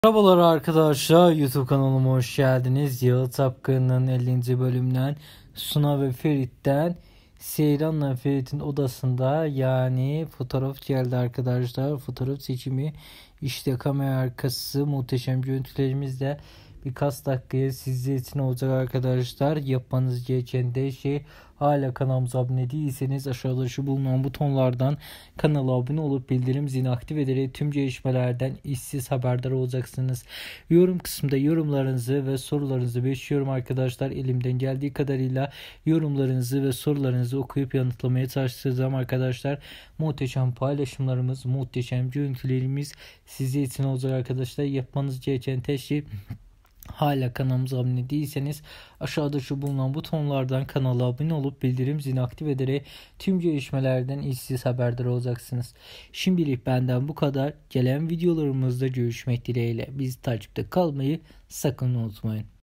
Merhabalar arkadaşlar, YouTube kanalıma hoş geldiniz. Yalı Tapkan'ın 50. bölümünden Suna ve Ferit'ten Seyran'la Ferit'in odasında yani fotoğraf geldi arkadaşlar. Fotoğraf seçimi, işte kamera arkası muhteşem görüntülerimizle birkaç dakikaya sizler için olacak arkadaşlar. Yapmanız gereken de hala kanalımıza abone değilseniz aşağıda şu bulunan butonlardan kanala abone olup bildirim zilini aktif ederek tüm gelişmelerden işsiz haberdar olacaksınız. Yorum kısmında yorumlarınızı ve sorularınızı bekliyorum arkadaşlar. Elimden geldiği kadarıyla yorumlarınızı ve sorularınızı okuyup yanıtlamaya çalışacağım arkadaşlar. Muhteşem paylaşımlarımız, muhteşem görüntülerimiz sizin için olacak arkadaşlar. Yapmanız gereken tek şey, hala kanalımıza abone değilseniz aşağıda şu bulunan butonlardan kanala abone olup bildirim zilini aktif ederek tüm gelişmelerden işsiz haberdar olacaksınız. Şimdilik benden bu kadar. Gelen videolarımızda görüşmek dileğiyle. Bizi takipte kalmayı sakın unutmayın.